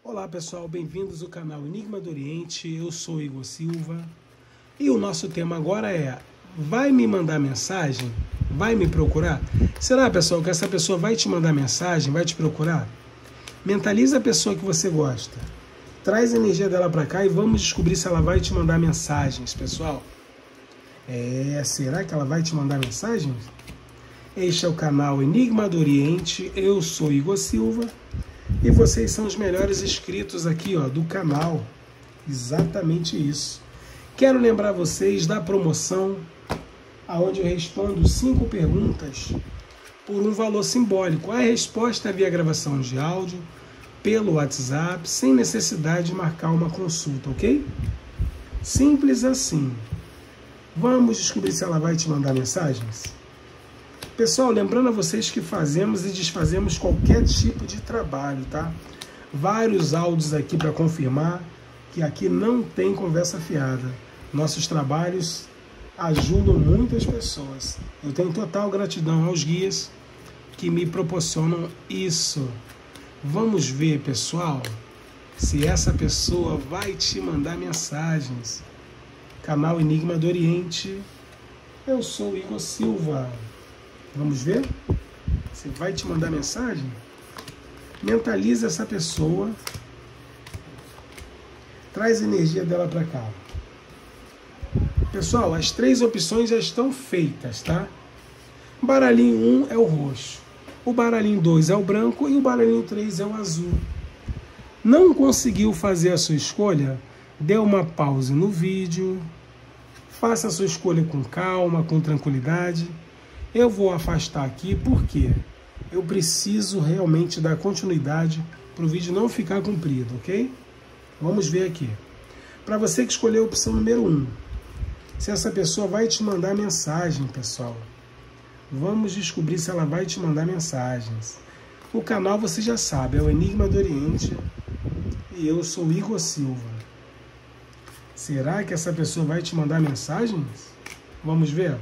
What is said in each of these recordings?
Olá pessoal, bem-vindos ao canal Enigma do Oriente, eu sou Igor Silva e o nosso tema agora é: vai me mandar mensagem? Vai me procurar? Será, pessoal, que essa pessoa vai te mandar mensagem, vai te procurar? Mentaliza a pessoa que você gosta, traz a energia dela para cá e vamos descobrir se ela vai te mandar mensagens, pessoal. Será que ela vai te mandar mensagens? Este é o canal Enigma do Oriente, eu sou Igor Silva. E vocês são os melhores inscritos aqui, do canal. Exatamente isso. Quero lembrar vocês da promoção, onde eu respondo 5 perguntas por um valor simbólico. A resposta é via gravação de áudio, pelo WhatsApp, sem necessidade de marcar uma consulta, ok? Simples assim. Vamos descobrir se ela vai te mandar mensagens? Pessoal, lembrando a vocês que fazemos e desfazemos qualquer tipo de trabalho, tá? Vários áudios aqui para confirmar que aqui não tem conversa fiada. Nossos trabalhos ajudam muitas pessoas. Eu tenho total gratidão aos guias que me proporcionam isso. Vamos ver, pessoal, se essa pessoa vai te mandar mensagens. Canal Enigma do Oriente, eu sou Igor Silva. Vamos ver se vai te mandar mensagem? Mentaliza essa pessoa. Traz a energia dela para cá. Pessoal, as 3 opções já estão feitas, tá? O baralhinho 1 é o roxo. O baralhinho 2 é o branco e o baralhinho 3 é o azul. Não conseguiu fazer a sua escolha? Dê uma pausa no vídeo. Faça a sua escolha com calma, com tranquilidade. Eu vou afastar aqui porque eu preciso realmente dar continuidade para o vídeo não ficar comprido, ok? Vamos ver aqui. Para você que escolheu a opção número 1, se essa pessoa vai te mandar mensagem, pessoal. Vamos descobrir se ela vai te mandar mensagens. O canal você já sabe, é o Enigma do Oriente e eu sou Igor Silva. Será que essa pessoa vai te mandar mensagens? Vamos ver?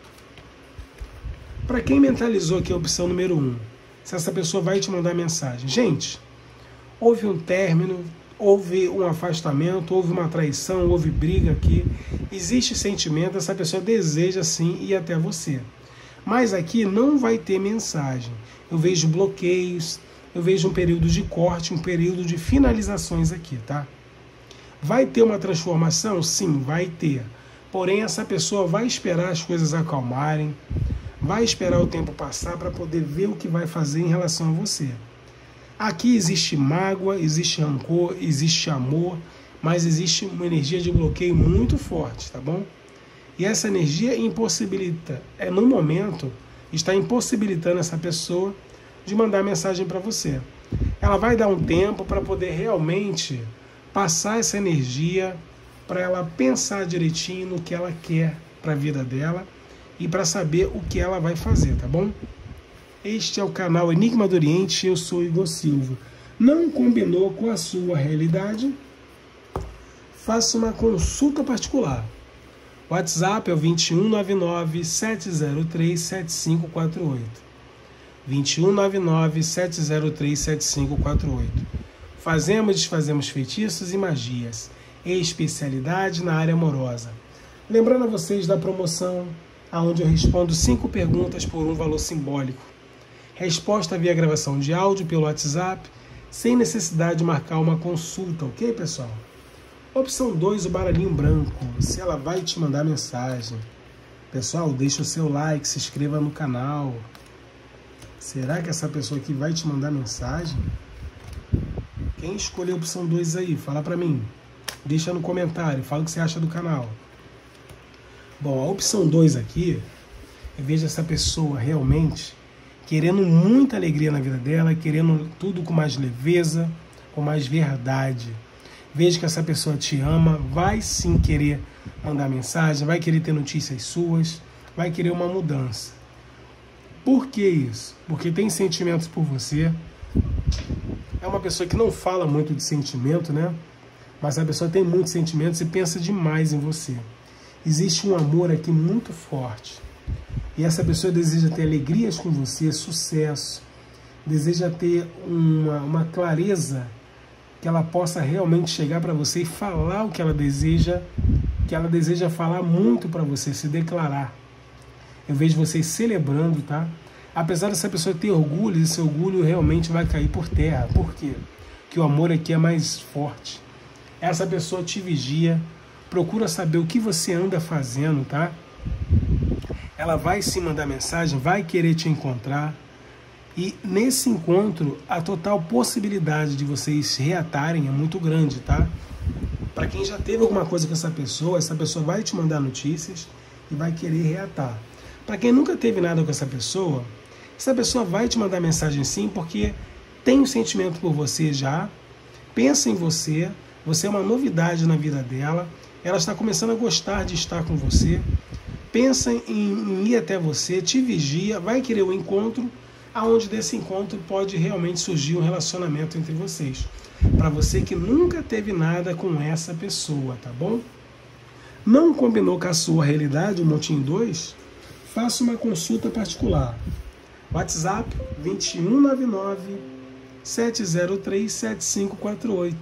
Para quem mentalizou aqui a opção número 1, se essa pessoa vai te mandar mensagem. Gente, houve um término, houve um afastamento, houve uma traição, houve briga aqui. Existe sentimento, essa pessoa deseja sim ir até você. Mas aqui não vai ter mensagem. Eu vejo bloqueios, eu vejo um período de corte, um período de finalizações aqui, tá? Vai ter uma transformação? Sim, vai ter. Porém, essa pessoa vai esperar as coisas acalmarem, vai esperar o tempo passar para poder ver o que vai fazer em relação a você. Aqui existe mágoa, existe rancor, existe amor, mas existe uma energia de bloqueio muito forte, tá bom? E essa energia impossibilita, no momento, está impossibilitando essa pessoa de mandar mensagem para você. Ela vai dar um tempo para poder realmente passar essa energia, para ela pensar direitinho no que ela quer para a vida dela, e para saber o que ela vai fazer, tá bom? Este é o canal Enigma do Oriente, eu sou Igor Silva. Não combinou com a sua realidade? Faça uma consulta particular. O WhatsApp é o 2199-703-7548. 2199-703-7548. Fazemos e desfazemos feitiços e magias. Especialidade na área amorosa. Lembrando a vocês da promoção, onde eu respondo 5 perguntas por um valor simbólico. Resposta via gravação de áudio pelo WhatsApp, sem necessidade de marcar uma consulta, ok, pessoal? Opção 2, o baralhinho branco, se ela vai te mandar mensagem. Pessoal, deixa o seu like, se inscreva no canal. Será que essa pessoa aqui vai te mandar mensagem? Quem escolheu a opção 2 aí? Fala pra mim. Deixa no comentário, fala o que você acha do canal. Bom, a opção 2 aqui, eu vejo essa pessoa realmente querendo muita alegria na vida dela, querendo tudo com mais leveza, com mais verdade. Vejo que essa pessoa te ama, vai sim querer mandar mensagem, vai querer ter notícias suas, vai querer uma mudança. Por que isso? Porque tem sentimentos por você. É uma pessoa que não fala muito de sentimento, né? Mas a pessoa tem muitos sentimentos e pensa demais em você. Existe um amor aqui muito forte. E essa pessoa deseja ter alegrias com você, sucesso. Deseja ter uma clareza que ela possa realmente chegar para você e falar o que ela deseja falar muito para você, se declarar. Eu vejo vocês celebrando, tá? Apesar dessa pessoa ter orgulho, esse orgulho realmente vai cair por terra. Por quê? Porque o amor aqui é mais forte. Essa pessoa te vigia, procura saber o que você anda fazendo, tá? Ela vai se mandar mensagem, vai querer te encontrar. E nesse encontro, a total possibilidade de vocês reatarem é muito grande, tá? Para quem já teve alguma coisa com essa pessoa vai te mandar notícias e vai querer reatar. Para quem nunca teve nada com essa pessoa vai te mandar mensagem sim, porque tem um sentimento por você já, pensa em você, você é uma novidade na vida dela, ela está começando a gostar de estar com você, pensa em ir até você, te vigia, vai querer um encontro, aonde desse encontro pode realmente surgir um relacionamento entre vocês. Para você que nunca teve nada com essa pessoa, tá bom? Não combinou com a sua realidade, o Montinho 2? Faça uma consulta particular. WhatsApp 2199 703 7548.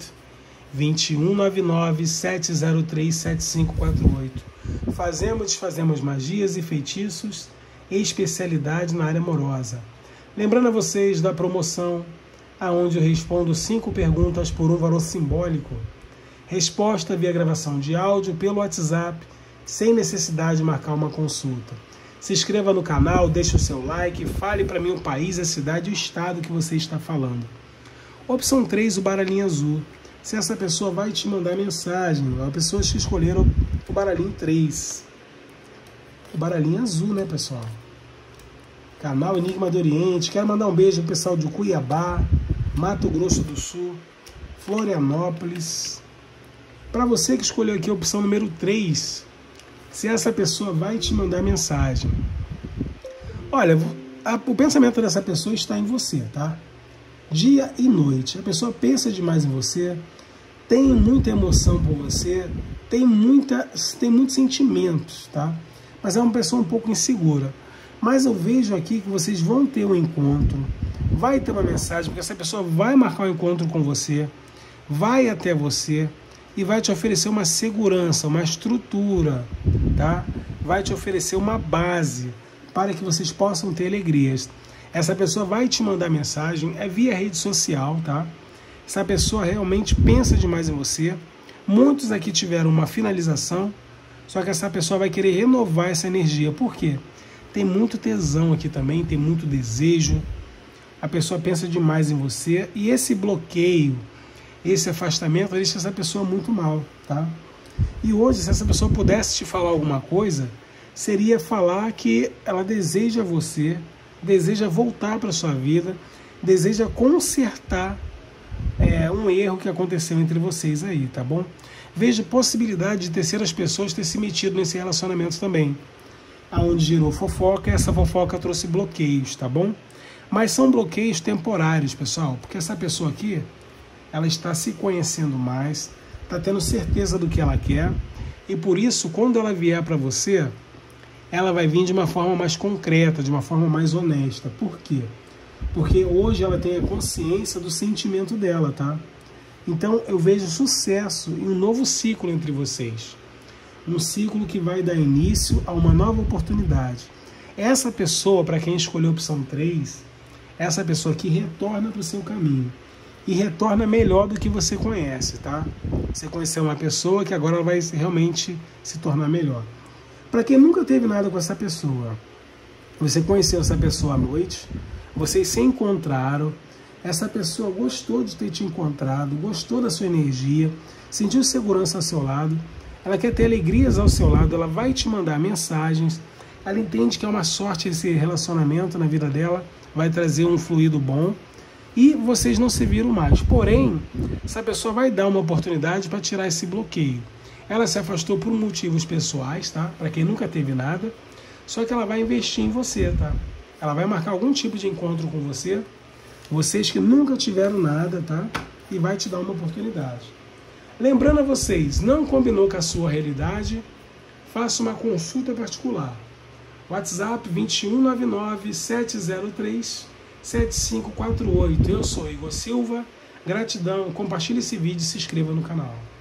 2199 703 7548. Desfazemos magias e feitiços e especialidade na área amorosa. Lembrando a vocês da promoção, aonde eu respondo 5 perguntas por um valor simbólico. Resposta via gravação de áudio pelo WhatsApp, sem necessidade de marcar uma consulta. Se inscreva no canal, deixe o seu like, fale para mim o país, a cidade e o estado que você está falando. Opção 3, o baralhinho azul. Se essa pessoa vai te mandar mensagem, a pessoa que escolheram o baralhinho 3. O baralhinho azul, né, pessoal? Canal Enigma do Oriente. Quero mandar um beijo pro pessoal de Cuiabá, Mato Grosso do Sul, Florianópolis. Para você que escolheu aqui a opção número 3, se essa pessoa vai te mandar mensagem. Olha, o pensamento dessa pessoa está em você, tá? Dia e noite. A pessoa pensa demais em você, tem muita emoção por você, tem muitos sentimentos, tá? Mas é uma pessoa um pouco insegura. Mas eu vejo aqui que vocês vão ter um encontro, vai ter uma mensagem, porque essa pessoa vai marcar um encontro com você, vai até você e vai te oferecer uma segurança, uma estrutura, tá? Vai te oferecer uma base para que vocês possam ter alegrias. Essa pessoa vai te mandar mensagem, é via rede social, tá? Essa pessoa realmente pensa demais em você. Muitos aqui tiveram uma finalização, só que essa pessoa vai querer renovar essa energia. Por quê? Tem muito tesão aqui também, tem muito desejo. A pessoa pensa demais em você e esse bloqueio, esse afastamento deixa essa pessoa muito mal, tá? E hoje, se essa pessoa pudesse te falar alguma coisa, seria falar que ela deseja você, deseja voltar para a sua vida, deseja consertar um erro que aconteceu entre vocês aí, tá bom? Vejo possibilidade de terceiras pessoas ter se metido nesse relacionamento também, aonde gerou fofoca, e essa fofoca trouxe bloqueios, tá bom? Mas são bloqueios temporários, pessoal, porque essa pessoa aqui, ela está se conhecendo mais, está tendo certeza do que ela quer, e por isso, quando ela vier para você, ela vai vir de uma forma mais concreta, de uma forma mais honesta. Por quê? Porque hoje ela tem a consciência do sentimento dela, tá? Então eu vejo sucesso e um novo ciclo entre vocês. Um ciclo que vai dar início a uma nova oportunidade. Essa pessoa, para quem escolheu a opção 3, essa pessoa que retorna para o seu caminho. E retorna melhor do que você conhece, tá? Você conheceu uma pessoa que agora vai realmente se tornar melhor. Para quem nunca teve nada com essa pessoa, você conheceu essa pessoa à noite, vocês se encontraram, essa pessoa gostou de ter te encontrado, gostou da sua energia, sentiu segurança ao seu lado, ela quer ter alegrias ao seu lado, ela vai te mandar mensagens, ela entende que é uma sorte esse relacionamento na vida dela, vai trazer um fluido bom, e vocês não se viram mais. Porém, essa pessoa vai dar uma oportunidade para tirar esse bloqueio. Ela se afastou por motivos pessoais, tá? Para quem nunca teve nada, só que ela vai investir em você, tá? Ela vai marcar algum tipo de encontro com você, vocês que nunca tiveram nada, tá? E vai te dar uma oportunidade. Lembrando a vocês, não combinou com a sua realidade, faça uma consulta particular. WhatsApp 2199 703 7548. Eu sou Igor Silva, Gratidão, compartilhe esse vídeo e se inscreva no canal.